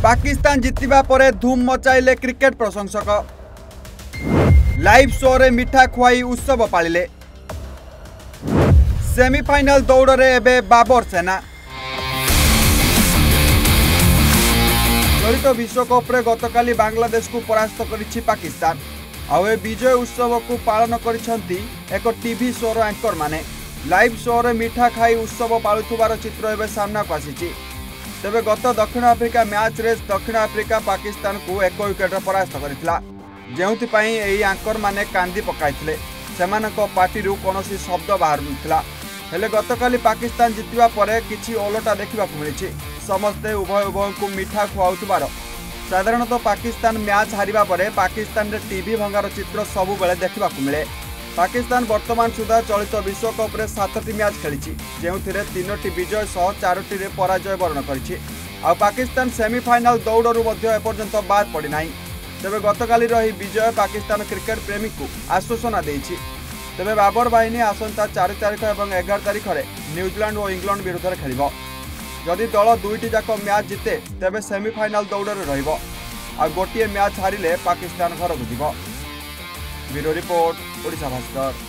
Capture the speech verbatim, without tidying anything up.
पाकिस्तान जितिबा परे धूम मचाइले क्रिकेट प्रशंसक। लाइव शो रे मिठा खुआई उत्सव पालिले। सेमीफाइनल दौड़ रे एबे बाबर सेना। चलित विश्वकप रे गतकाली बांग्लादेश को परास्त करिछि पाकिस्तान। आउ ए विजय उत्सव को पालन करिसंती एक टीवी शो रो एंकर माने। लाइव शो रे मिठा खाई उत्सव पालुथुबार चित्र एबे सामना को आसीछि। तेबे गत दक्षिण आफ्रिका मैच रे दक्षिण आफ्रिका पाकिस्तान को एक विकेट परास्त करितला, जेउथि पई एही एंकर माने कांदी पकाइथिले। सेमानक पार्टीरू कोनोसी शब्द बाहर नथिला। हेले गतकाली पाकिस्तान जितिबा परे किछि ओलटा देखिबा को मिलिछि। समस्ते उभय उभय को मिठा खुआउथुबार। साधारणतः पाकिस्तान मैच हारिबा परे पाकिस्तान रे टीवी भंगार चित्र सबु बेले देखिबा को मिले। पाकिस्तान वर्तमान सुधा चलित विश्वकप रे सातटी मैच खेली, जो तीनोटी विजय सह चारोटी रे पराजय वर्ण करिछि। आ पाकिस्तान सेमीफाइनल दौड़रू मध्य एपर्यंत बाद पड़ी नाही। तेबे गतकाली रही विजय पाकिस्तान क्रिकेट प्रेमी को आश्वासना देइछि। तेबे बाबर बाहिनी आसंता चार तारिख और एगार तारिख में न्यूजीलैंड और इंग्लैंड विरुद्ध में खेलिब। जदि दल दुईटी जाक मैच जिते तेबे सेमीफाइनल दौड़ में रहिब। आ गोटे मैच हारिले पाकिस्तान घर को जिवो। Bureau report, Odisha Bhaskar.